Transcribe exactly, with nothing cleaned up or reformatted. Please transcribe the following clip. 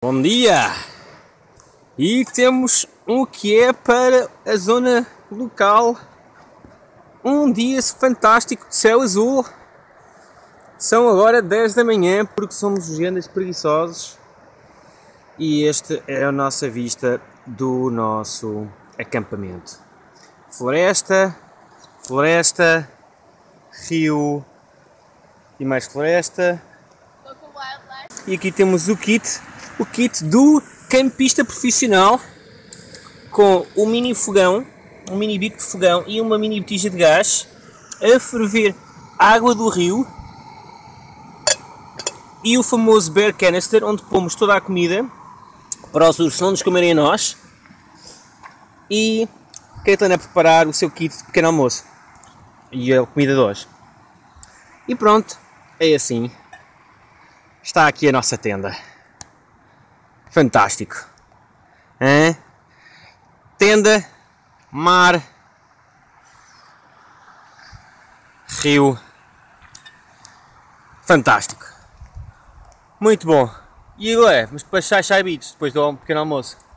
Bom dia! E temos um que é para a zona local, um dia fantástico de céu azul. São agora dez da manhã porque somos legendas preguiçosos e esta é a nossa vista do nosso acampamento. Floresta, floresta, rio e mais floresta. E aqui temos o kit, o kit do campista profissional com um mini fogão, um mini bico de fogão e uma mini botija de gás a ferver água do rio e o famoso bear canister onde pomos toda a comida para os ursos não nos comerem a nós e Caitlin a preparar o seu kit de pequeno almoço e a comida de hoje. E pronto, é assim. Está aqui a nossa tenda. Fantástico. Hein? Tenda, mar, rio. Fantástico. Muito bom. E agora, vamos para Chai Chai Beach depois do pequeno almoço.